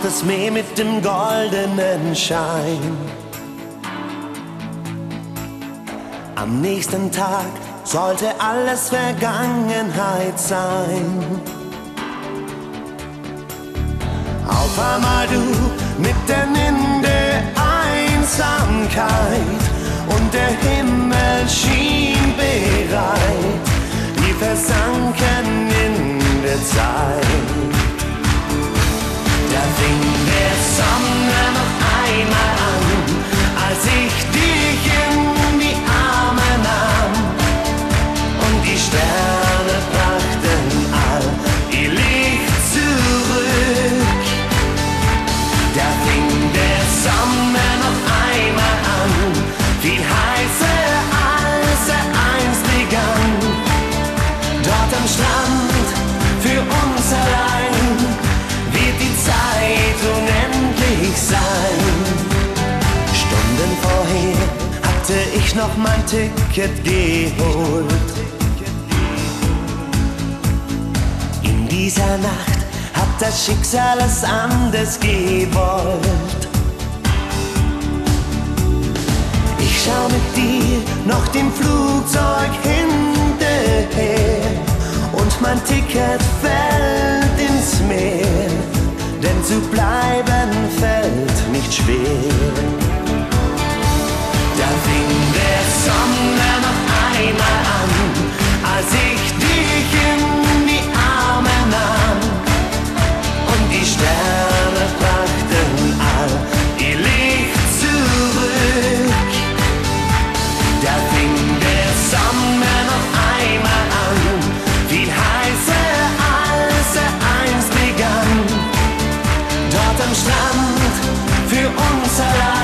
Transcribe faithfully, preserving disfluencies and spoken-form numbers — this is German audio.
das Meer mit dem goldenen Schein. Am nächsten Tag sollte alles Vergangenheit sein. Auf einmal du mitten in der Einsamkeit und der Himmel schien bereit. Wir versanken in der Zeit. Da fing der Sonne noch einmal an, als ich dich in die Arme nahm. Und die Sterne brachten all ihr Licht zurück. Da fing der Sonne noch einmal an, viel heißer als er einst begann. Dort am Strand, für uns allein, wird die Zeit unendlich sein. Stunden vorher hatte ich noch mein Ticket geholt. In dieser Nacht hat das Schicksal es anders gewollt. Ich schau mit dir noch dem Flugzeug hinterher und mein Ticket fällt ins Meer, denn zu bleiben fällt nicht schwer. Da fing der Sonne noch einmal an, als ich dich in die Arme nahm. Und die Sterne brachten all ihr Licht zurück. Da fing der Sonne noch einmal an, viel heißer als er einst begann. Dort am Strand, für uns allein.